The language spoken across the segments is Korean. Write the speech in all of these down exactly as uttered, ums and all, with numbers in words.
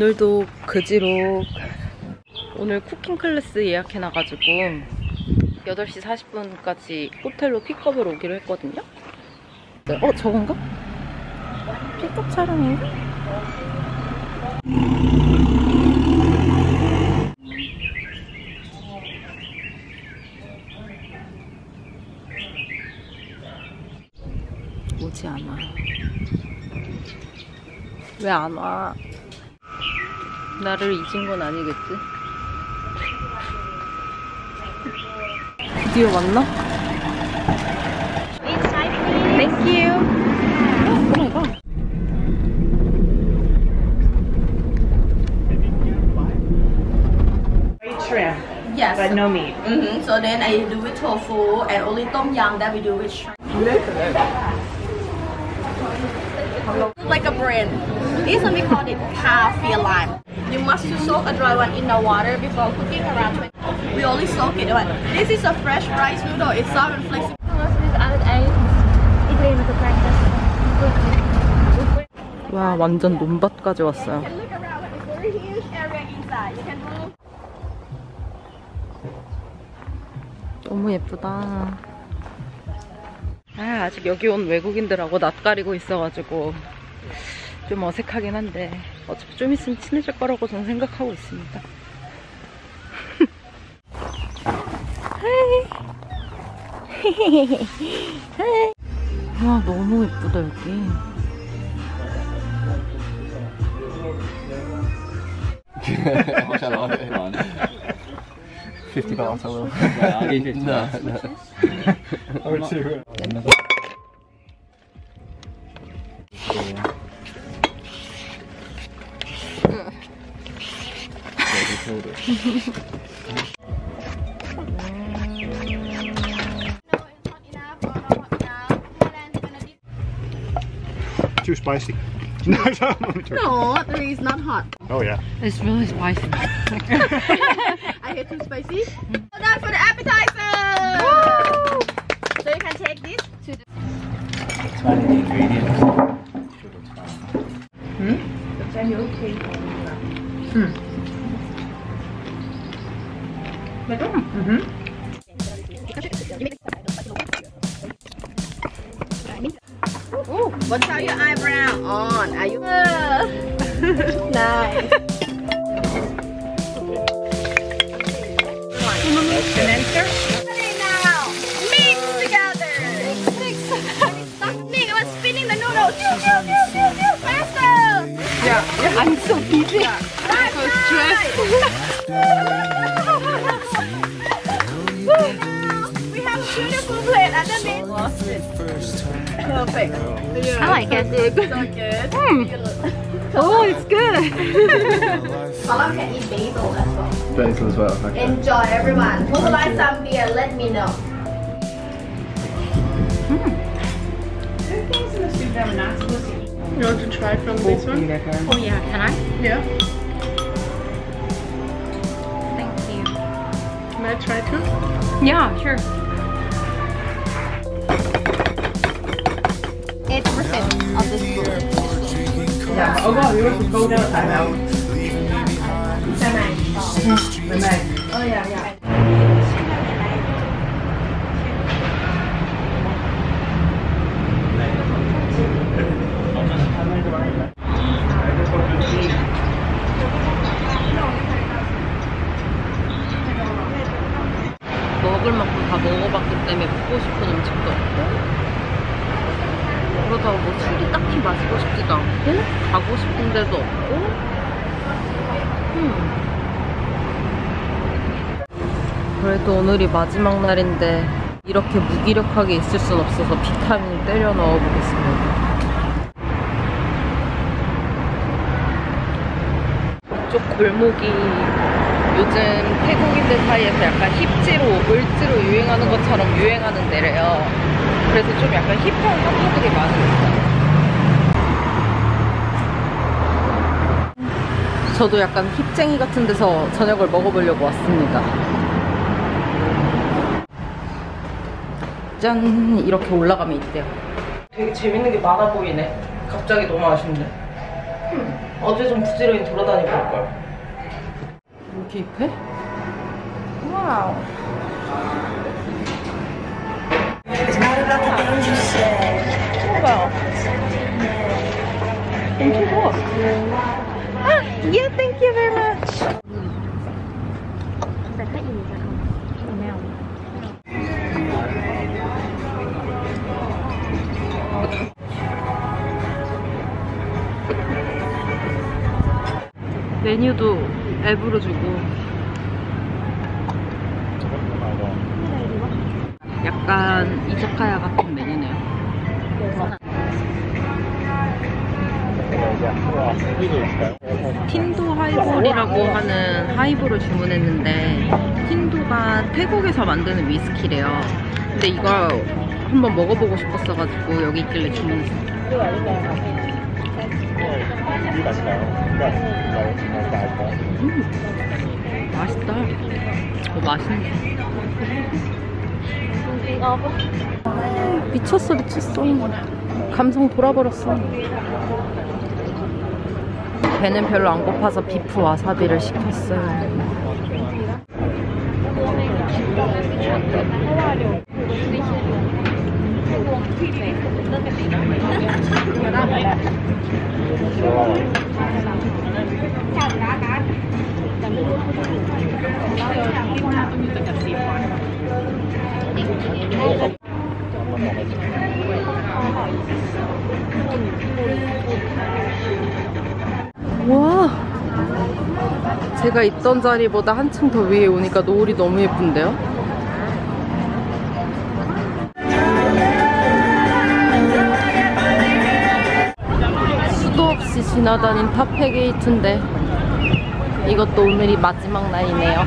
오늘도 그지로 오늘 쿠킹 클래스 예약해놔가지고 여덟 시 사십 분까지 호텔로 픽업을 오기로 했거든요. 어? 저건가? 픽업 차량인가? 오지 않아. 왜 안 와? 나를 잊은 건 아니겠지? 드디어 왔나? Thank you. 오 마이 갓. Shrimp. Yes. But no meat. Mm-hmm. So then I do with tofu and only tom yum that we do with shrimp. Like a brand. This one we call it kaffir lime. You must soak a dry one in the water before cooking around twenty. We only soak it. But this is a fresh rice noodle. It's soft and flexible. 와, 완전 논밭까지 왔어요. You can look around. It's very huge area inside. You can do. 너무 예쁘다. 아, 아직 여기 온 외국인들하고 낯가리고 있어가지고 좀 어색하긴 한데 어차피 좀 있으면 친해질 거라고 저는 생각하고 있습니다. 와, 너무 예쁘다 여기. fifty baht, I will. Yeah, I'll give you fifty baht. No, no. Or two. Too spicy. No, No, it's not hot. Oh yeah. It's really spicy. I hate too spicy. So now for the appetizer. Woo! So you can take this to the. It's one of the ingredients. Hmm? Hmm. Mm-hmm. Ooh, what's out your eyebrow on? Are you? Nice. And then stir. Ready now. Mix together. Mix. Mix. I'm spinning the noodles. Pew, pew, pew, pew, pew. Faster. Yeah, I'm so busy. Right, so stressed. We have a beautiful plate underneath. Perfect. I like it. So good. Mm. Oh, it's good. Column can eat basil as well. Basil as well. Okay. Enjoy, everyone. Would you like some beer? Let me know. You want to try from this one? Oh yeah, can I? Yeah. Thank you. Can I try too? Yeah, sure. eighty percent of this food. Yeah. Oh wow, yours will go down. I know. Oh yeah, yeah. 먹을 만큼 다 먹어봤기 때문에 먹고 싶은 음식도 없고 그러다가 뭐 술이 딱히 마시고 싶지도 않고 가고 싶은 데도 없고 음. 그래도 오늘이 마지막 날인데 이렇게 무기력하게 있을 순 없어서 비타민 때려 넣어보겠습니다. 이쪽 골목이 요즘 태국인들 사이에서 약간 힙지로, 을지로 유행하는 것처럼 유행하는 데래요. 그래서 좀 약간 힙한 카페들이 많이 있어요. 저도 약간 힙쟁이 같은 데서 저녁을 먹어보려고 왔습니다. 짠! 이렇게 올라가면 있대요. 되게 재밌는 게 많아 보이네. 갑자기 너무 아쉽네. 음. 어제 좀 부지런히 돌아다니고 올걸. 이렇게 입해? 와우. 뭐야? 엄청 좋아. 아, yeah, thank you very much. 메뉴도 앱으로 주고 약간 이자카야 같은 메뉴네요. 틴도 하이볼이라고 하는 하이볼을 주문했는데 틴도가 태국에서 만드는 위스키래요. 근데 이걸 한번 먹어보고 싶었어가지고 여기 있길래 주문했어요. 음, 맛있다. 어, 맛있네. 미쳤어 미쳤어. 감성 돌아버렸어. 배는 별로 안 고파서 비프 와사비를 시켰어요. 와, 제가 있던 자리보다 한층 더 위에 오니까 노을이 너무 예쁜데요? 수도 없이 지나다닌 타페게이트인데 이것도 오늘이 마지막 날이네요.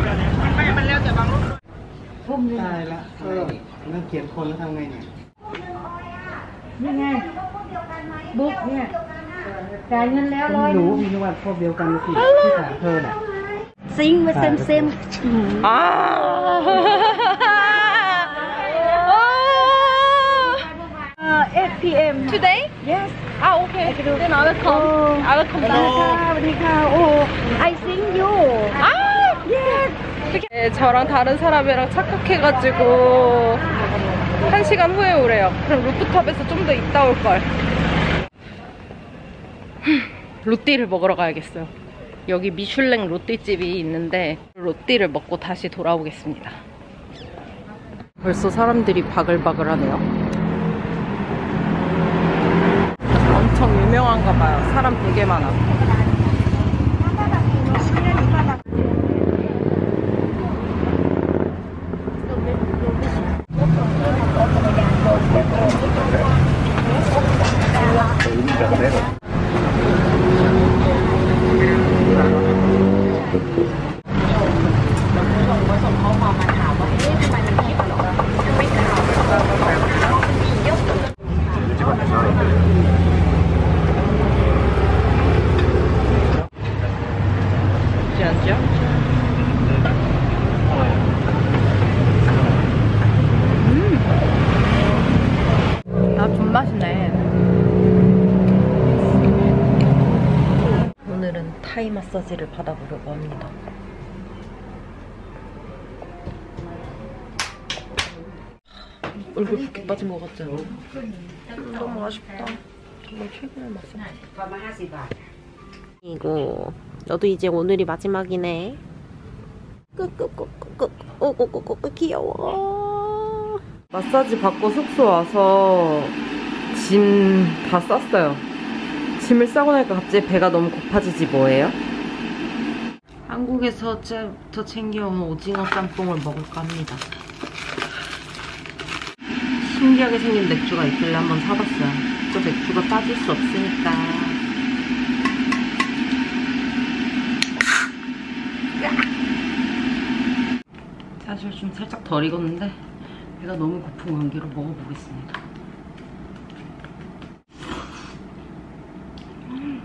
ตายละเออนักเขียนคนแล้วทำไงเนี่ยนี่ไงบุ๊กเนี่ยจ่ายเงินแล้วร้อยหนูมีนวัดพวกเดียวกันสิที่ถามเธอน่ะซิงมาเซมเซม 아. eight p m Today? yes Ah, okay. Then I will come. I will come สวัสดี back. ค่ะสวัสดีค่ะโอ้ I sing you 아, yes. 네, 저랑 다른 사람이랑 착각해가지고 한 시간 후에 오래요. 그럼 루프탑에서 좀 더 있다 올걸. 로띠를 먹으러 가야겠어요. 여기 미슐랭 로띠집이 있는데 로띠를 먹고 다시 돌아오겠습니다. 벌써 사람들이 바글바글하네요. 엄청 유명한가 봐요. 사람 되게 많아. 않죠? 음, 아, 존맛이네. 오늘은 타이 마사지를 받아보려고 합니다. 얼굴 붓기 빠진 것 같잖아. 음, 너무 아쉽다. 정말 최고의 마사지. 이거 너도 이제 오늘이 마지막이네. 끄끄끄끄끄 오고고고 귀여워. 마사지 받고 숙소 와서 짐 다 쌌어요. 짐을 싸고 나니까 갑자기 배가 너무 고파지지 뭐예요? 한국에서 어제부터 챙겨온 오징어 짬뽕을 먹을까 합니다. 신기하게 생긴 맥주가 있길래 한번 사봤어요. 또 맥주가 빠질 수 없으니까. 사실 좀 살짝 덜 익었는데 배가 너무 고픈 관계로 먹어보겠습니다. 음.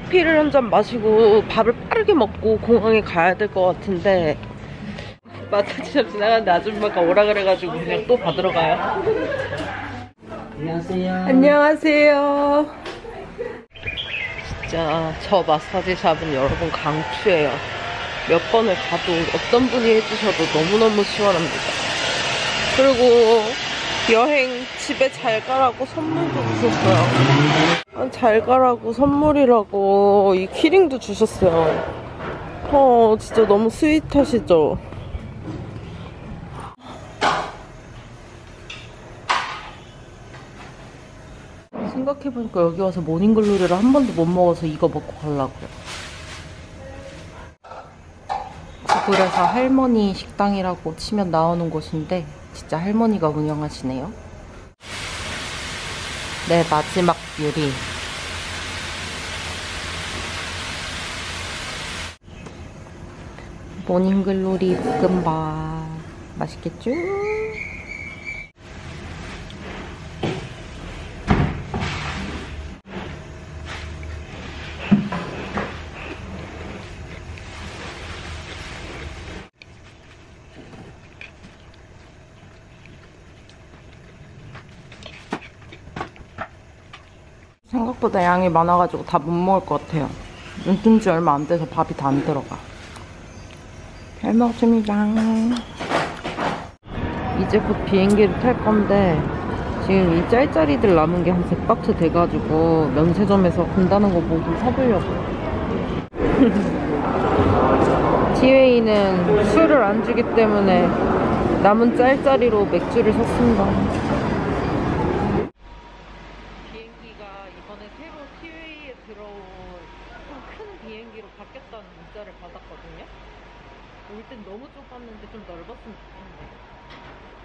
커피를 한 잔 마시고 밥을 빠르게 먹고 공항에 가야 될 것 같은데 마사지샵 지나가는데 아줌마가 오라 그래가지고 그냥 또 받으러 가요. 안녕하세요. 안녕하세요. 진짜 저 마사지샵은 여러분 강추해요. 몇 번을 가도 어떤 분이 해주셔도 너무너무 시원합니다. 그리고 여행 집에 잘 가라고 선물도 주셨어요. 아, 잘 가라고 선물이라고 이 키링도 주셨어요. 어 진짜 너무 스윗하시죠? 생각해보니까 여기 와서 모닝글로리를 한 번도 못 먹어서 이거 먹고 가려고요. 구글에서 할머니 식당이라고 치면 나오는 곳인데 진짜 할머니가 운영하시네요. 네, 마지막 요리. 모닝글로리 볶음밥. 맛있겠죠? 생각보다 양이 많아가지고 다 못 먹을 것 같아요. 눈 뜬 지 얼마 안 돼서 밥이 다 안 들어가. 잘 먹습니다. 이제 곧 비행기를 탈 건데 지금 이 짤짤이들 남은 게 한 세 박스 돼가지고 면세점에서 간다는 거 모두 사보려고요. 티웨이는 술을 안 주기 때문에 남은 짤짤이로 맥주를 샀습니다. 티웨이에 들어온 좀 큰 비행기로 바뀌었다는 문자를 받았거든요. 올 땐 너무 좁았는데 좀 넓었으면 좋겠네.